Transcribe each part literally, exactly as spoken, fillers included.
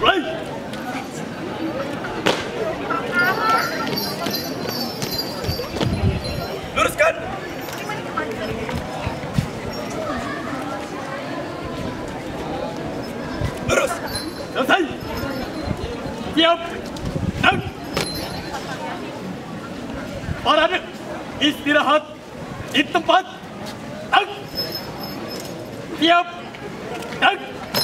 mulai. Luruskan. Lurus. Selesai. Siap. Dan. Parade. Istirahat di tempat. Dan. Siap. Dan.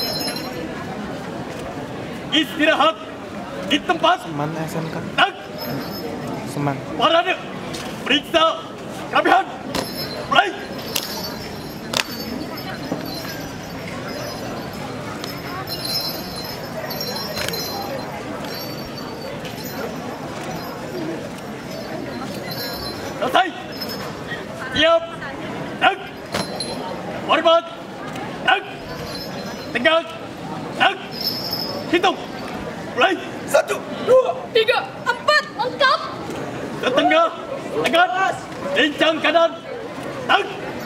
Istirahat di tempat. Seman S M K. Dan. Seman. Parade. Periksa kelebihan. Mulai. Selesai. Siap. Dan. Hormat. Dan. Tegak. Dan. Hitung. Mulai. Satu, dua, Tiga, empat, lengkap. setengah, tegak, lincang kanan, dan.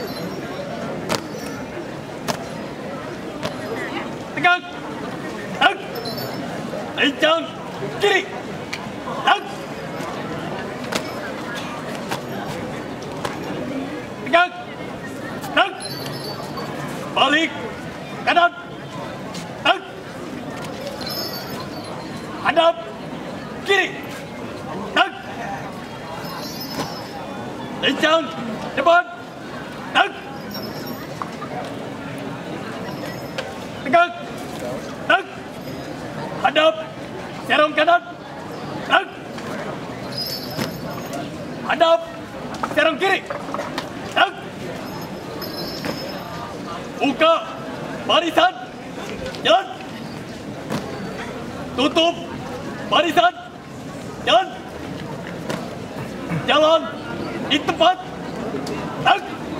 Tegak, dan. Lincang kiri, dan. Tegak, dan. Balik kanan, dan. Hadap kiri, dan. Lincang depan, dan. Tegak, dan. Hadap serong kanan, dan. Hadap serong kiri, dan. Buka barisan, jalan. Tutup barisan, jalan. Jalan di tempat. Tak.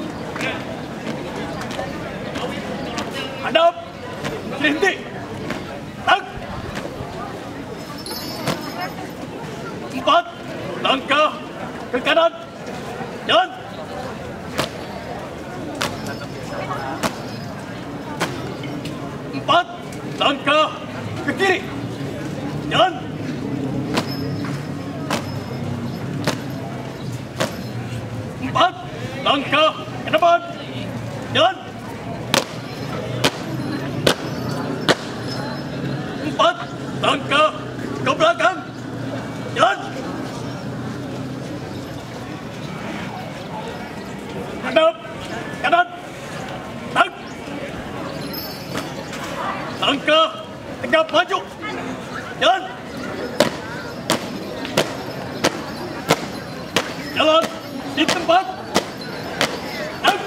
Hadap. Berhenti. Tak. Empat langkah ke kanan. Jalan. Empat langkah ke kiri. Jalan. Empat langkah ke depan. Jalan. Empat langkah ke belakang. Jalan. Hadap kanan. Tak. Langkah tegap maju. Jalan. Jalan di tempat. Tak.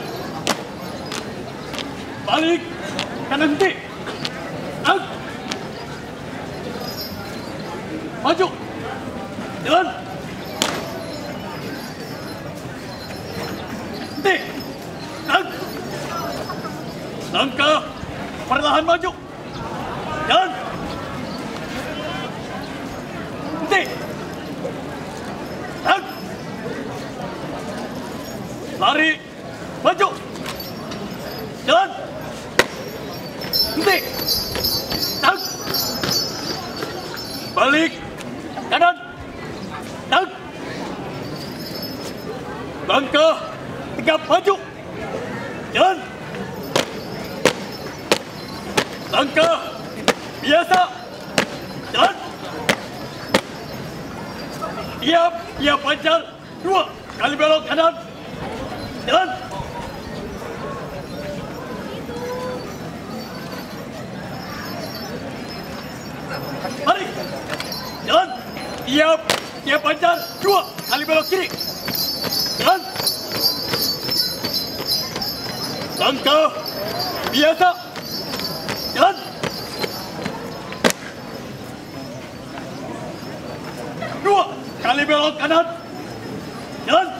Balik kanan henti. Tak. Maju. Jalan. Henti. Tak. Langkah perlahan maju. Jalan. Henti. Tak. Lari. Maju. Jalan. Henti. Tak. Balik. Kanan. Tak. Langkah tegap maju. Jalan. Langkah biasa. Jalan. Tiap, tiap panjang. Dua kali belok kanan. Jalan. Mari. Jalan. Tiap, tiap panjang. Dua kali belok kiri. Jalan. Langkah biasa. Jalan. Dua kali belok kanan. Jalan.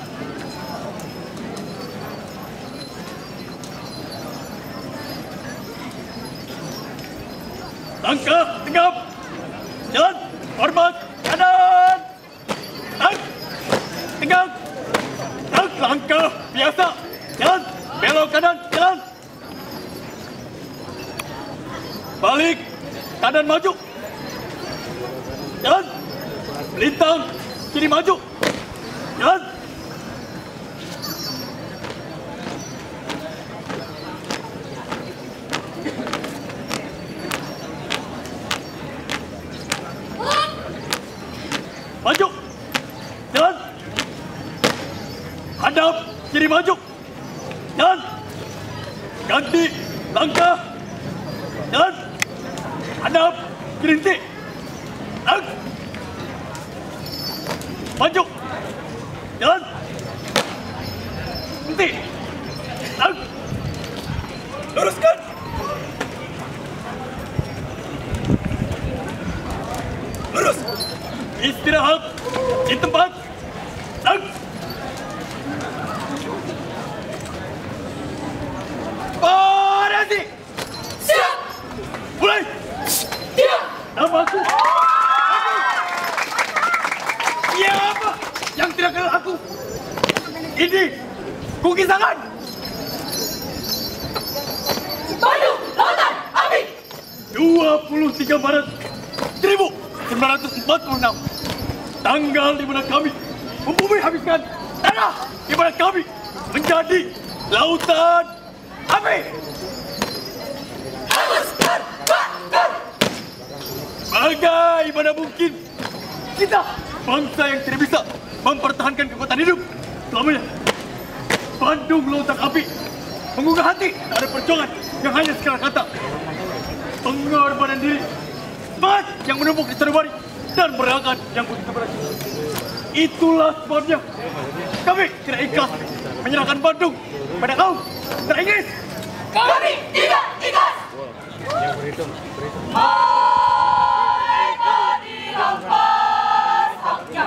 Langkah tegap. Jalan. Hormat kanan. Tak. Tegak. Tak. Langkah biasa. Jalan. Belok kanan. Jalan. Balik kanan maju. Dan Lintang kini maju. Dan maju. Dan hadap kiri maju. Dan ganti langkah. Dan hadap kiri henti. Dan maju. Dan henti. Dan luruskan. Lurus. Istirahat di tempat. Dan berhenti. Siap. Mulai. Siap. Namaku. Siapa yang tidak kenal aku? Ini Kukisangan. Bandung Lautan Api. dua puluh tiga Maret seribu sembilan ratus empat puluh enam. Tanggal di mana kami membumi habiskan tanah di mana kami menjadi Lautan Api. Hanguskan bakar. Bagaimana mungkin kita bangsa yang tidak bisa mempertahankan kekuatan hidup selamanya? Bandung Lautan Api menggugah hati ada perjuangan yang hanya sekadar kata. Pengorbanan diri, semangat yang menumpuk di sanubari dan merelakan yang begitu berat. Itulah sebabnya kami tidak ikhlas menyerahkan Bandung pada kaum Inggris. Kami tidak ikhlas. Mereka dirampas haknya.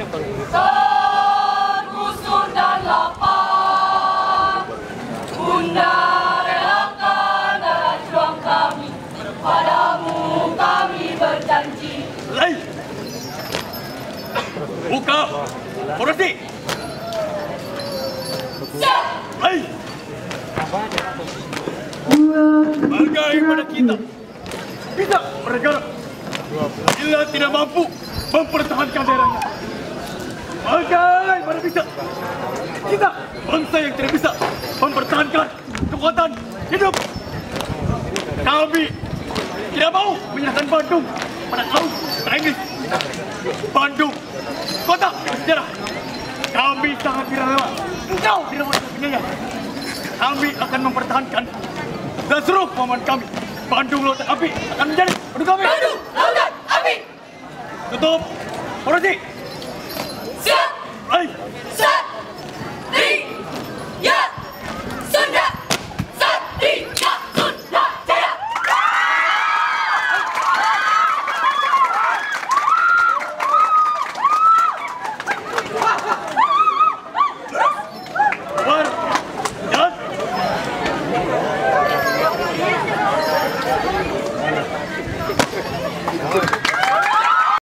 Tergusur dan lapar. Bunda relakan darah juang kami. Padamu kami berjanji. Lain. Buka orasi. Siap. Lain. Bagaimana kita bisa bernegara bila tidak mampu mempertahankan daerahnya? Bagaimana bisa kita bangsa yang tidak bisa mempertahankan kekuatan hidup? Kami tidak mau menyerahkan Bandung pada kaum Inggris. Bandung, kota bersejarah. Kami sangat tidak rela. Engkau tidak mau punyanya. Kami akan mempertahankan dan seluruh paman kami. Bandung Lautan Api akan menjadi penduduk kami. Bandung Lautan Api. Tutup orasi. Siap. Baik.